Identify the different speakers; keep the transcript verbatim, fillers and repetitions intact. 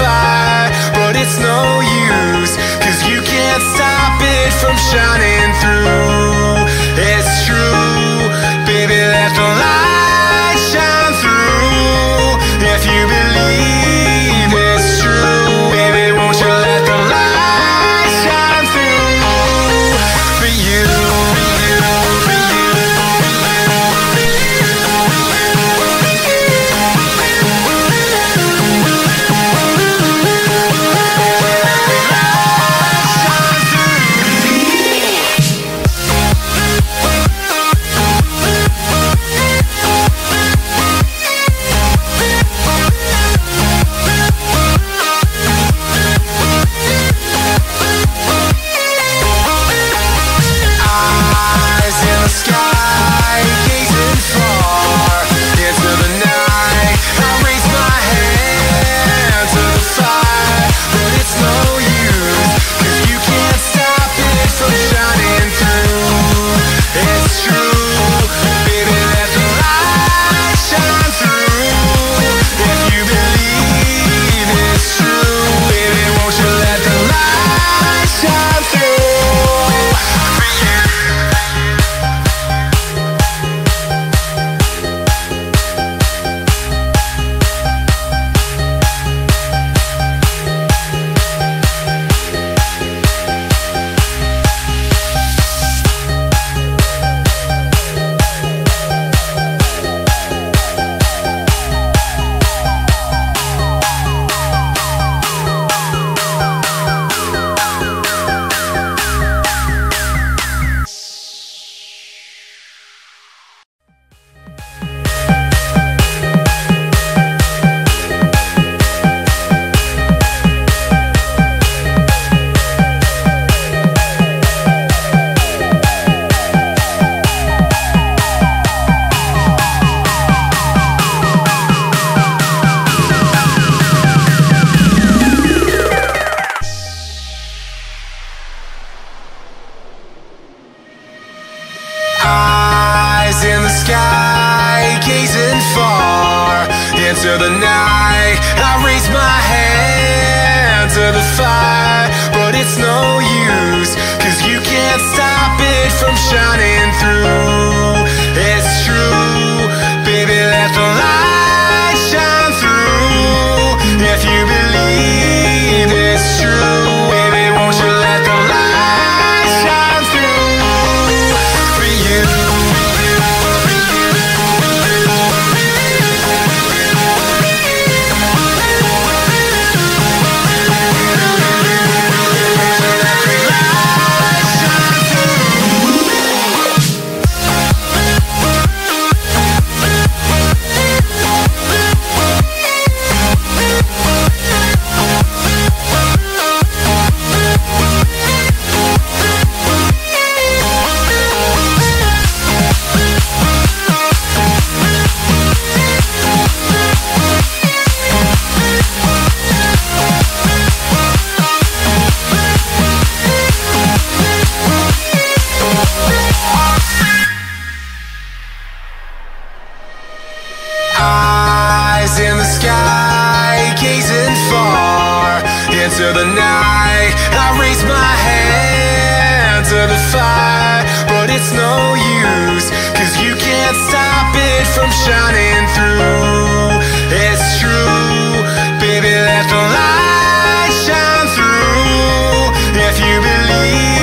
Speaker 1: fire, but it's no use, 'cause you can't stop it from shining through. It's true, baby, let the light shine through. If you believe it's true, baby, won't you let the light shine through for you, for you, for you, for you. Into the night, I raise my hand to the fire, but it's no use, 'cause you can't stop it from shining through. It's true, baby, let the light shine through. If you believe it's true, baby, won't you let the light shine through for you. Eyes in the sky, gazing far into the night, I raise my hand to the fire, but it's no use, 'cause you can't stop it from shining through. It's true, baby, let the light shine through. If you believe